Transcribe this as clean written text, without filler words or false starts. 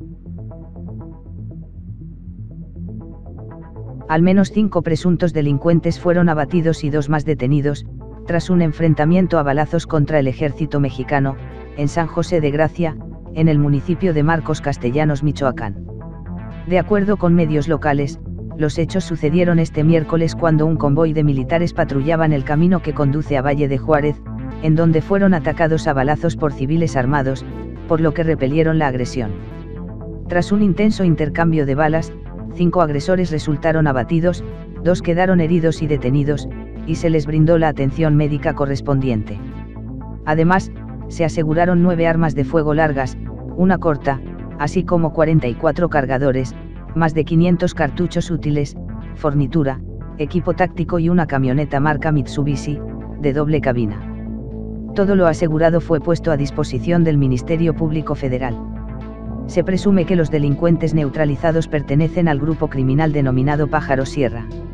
Al menos 5 presuntos delincuentes fueron abatidos y 2 más detenidos, tras un enfrentamiento a balazos contra el ejército mexicano, en San José de Gracia, en el municipio de Marcos Castellanos, Michoacán. De acuerdo con medios locales, los hechos sucedieron este miércoles cuando un convoy de militares patrullaban el camino que conduce a Valle de Juárez, en donde fueron atacados a balazos por civiles armados, por lo que repelieron la agresión. Tras un intenso intercambio de balas, 5 agresores resultaron abatidos, 2 quedaron heridos y detenidos, y se les brindó la atención médica correspondiente. Además, se aseguraron 9 armas de fuego largas, una corta, así como 44 cargadores, más de 500 cartuchos útiles, fornitura, equipo táctico y una camioneta marca Mitsubishi, de doble cabina. Todo lo asegurado fue puesto a disposición del Ministerio Público Federal. Se presume que los delincuentes neutralizados pertenecen al grupo criminal denominado Pájaro Sierra.